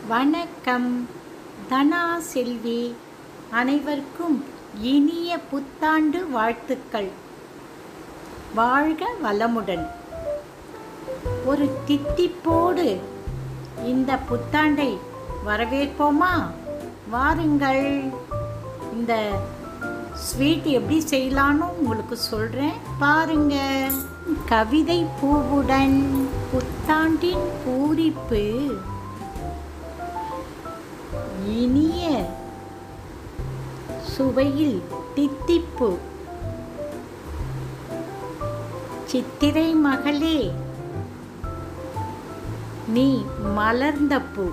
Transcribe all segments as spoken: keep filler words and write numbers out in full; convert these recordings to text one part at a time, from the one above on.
வணக்கம். தனா செல்வி. அனைவருக்கும் இனிய புத்தாண்டு வாழ்த்துக்கள். வாழ்க வளமுடன். ஒரு தித்திப்போடு இந்த புத்தாண்டை வரவேற்போமா? வாருங்கள். இந்த ஸ்வீட் எப்படி செய்யலான்னு உங்களுக்கு சொல்கிறேன், பாருங்க. கவிதை பூவுடன் புத்தாண்டின் பூரிப்பு, இனிய சுவையில் தித்திப்பு. சித்திரை மகளே, நீ மலர்ந்த பூ.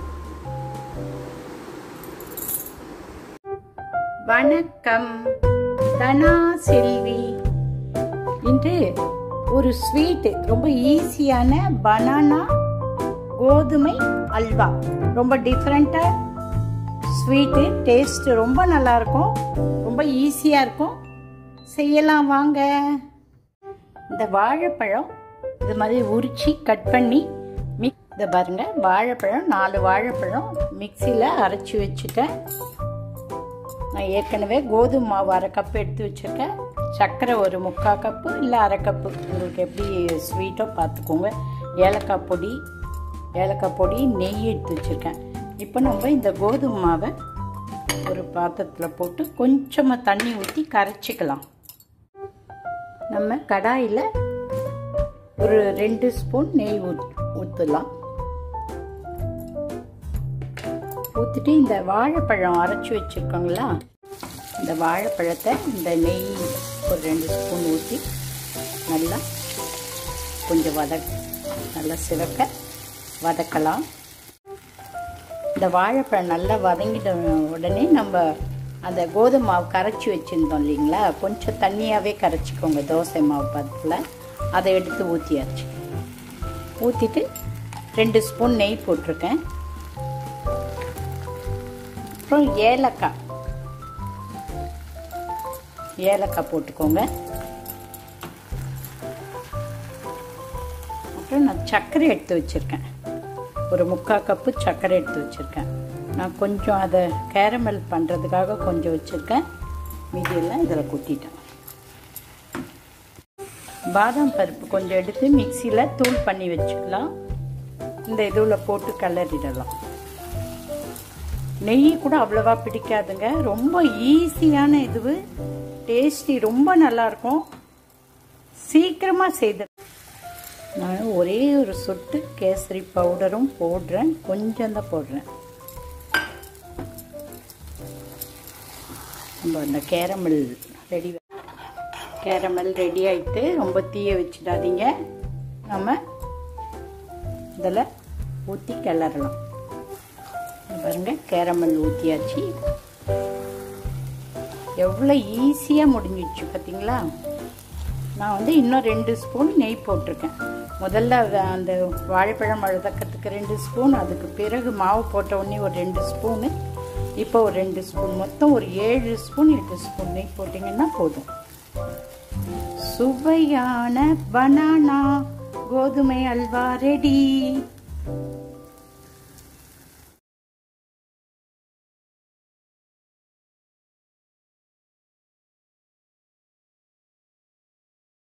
வணக்கம். தனா செல்வி. இன்று ஒரு ஸ்வீட், ரொம்ப ஈஸியான பனானா கோதுமை அல்வா. ரொம்ப டிஃப்ரெண்ட்டாக ஸ்வீட்டு, டேஸ்ட் ரொம்ப நல்லா இருக்கும், ரொம்ப ஈஸியாக இருக்கும். செய்யலாம் வாங்க. இந்த வாழைப்பழம் இது மாதிரி உரிச்சி கட் பண்ணி மிக் இதை பாருங்க. வாழைப்பழம் நாலு வாழைப்பழம் மிக்சியில் அரைச்சி வச்சுட்டேன். நான் ஏற்கனவே கோதுமை மாவு அரை கப்பு எடுத்து வச்சுருக்கேன். சர்க்கரை ஒரு முக்கால் கப்பு இல்லை அரை கப்பு, உங்களுக்கு எப்படி ஸ்வீட்டோ பார்த்துக்கோங்க. ஏலக்காய் பொடி ஏலக்காய் பொடி நெய் எடுத்து வச்சுருக்கேன். இப்போ நம்ம இந்த கோதுமை மாவை ஒரு பாத்திரத்தில் போட்டு கொஞ்சமாக தண்ணி ஊற்றி கரைச்சிக்கலாம். நம்ம கடாயில் ஒரு ரெண்டு ஸ்பூன் நெய் ஊ ஊற்றலாம். ஊற்றிட்டு இந்த வாழைப்பழம் அரைச்சி வச்சுருக்கோங்களா, இந்த வாழைப்பழத்தை இந்த நெய் ஒரு ரெண்டு ஸ்பூன் ஊற்றி நல்லா கொஞ்சம் வத நல்லா சிவக்க வதக்கலாம். இந்த வாழைப்பழம் நல்லா வதங்கிட்ட உடனே நம்ம அந்த கோதுமை மாவு கரைச்சி வச்சுருந்தோம் இல்லைங்களா, கொஞ்சம் தண்ணியாகவே கரைச்சிக்கோங்க. தோசை மாவு பதத்தில் அதை எடுத்து ஊற்றியாச்சு. ஊற்றிட்டு ரெண்டு ஸ்பூன் நெய் போட்டிருக்கேன். அப்புறம் ஏலக்காய் ஏலக்காய் போட்டுக்கோங்க. அப்புறம் நான் சர்க்கரை எடுத்து வச்சுருக்கேன். ஒரு முக்கால் கப்பு சர்க்கரை எடுத்து வச்சுருக்கேன். நான் கொஞ்சம் அதை கேரமல் பண்ணுறதுக்காக கொஞ்சம் வச்சுருக்கேன். மீதியெல்லாம் இதில் கொட்டிட்டேன். பாதாம் பருப்பு கொஞ்சம் எடுத்து மிக்சியில் தூள் பண்ணி வச்சுக்கலாம். இந்த இதுவில் போட்டு கிளறிடலாம். நெய் கூட அவ்வளவா பிடிக்காதுங்க. ரொம்ப ஈஸியான இது, டேஸ்டி ரொம்ப நல்லாயிருக்கும். சீக்கிரமாக செய்து நான் ஒரே ஒரு சொட்டு கேசரி பவுடரும் போடுறேன். கொஞ்சம் தான் போடுறேன். நம்ம இந்த கேரமல் ரெடி கேரமல் ரெடி ஆகிட்டு ரொம்ப தீய வச்சிடாதீங்க. நம்ம இதில் ஊற்றி கிளறலாம். பாருங்க, கேரமல் ஊற்றியாச்சு. எவ்வளோ ஈஸியாக முடிஞ்சிடுச்சு பார்த்தீங்களா. நான் வந்து இன்னும் ரெண்டு ஸ்பூன் நெய் போட்டிருக்கேன். முதல்ல அந்த வாழைப்பழம் வதக்கிறதுக்கு ரெண்டு ஸ்பூன், அதுக்கு பிறகு மாவு போட்ட உடனே ஒரு ரெண்டு ஸ்பூனு, இப்போ ஒரு ரெண்டு ஸ்பூன், மொத்தம் ஒரு ஏழு ஸ்பூன் எட்டு ஸ்பூன் நெய் போட்டிங்கன்னா போதும். சுவையான பனானா கோதுமை அல்வா ரெடி.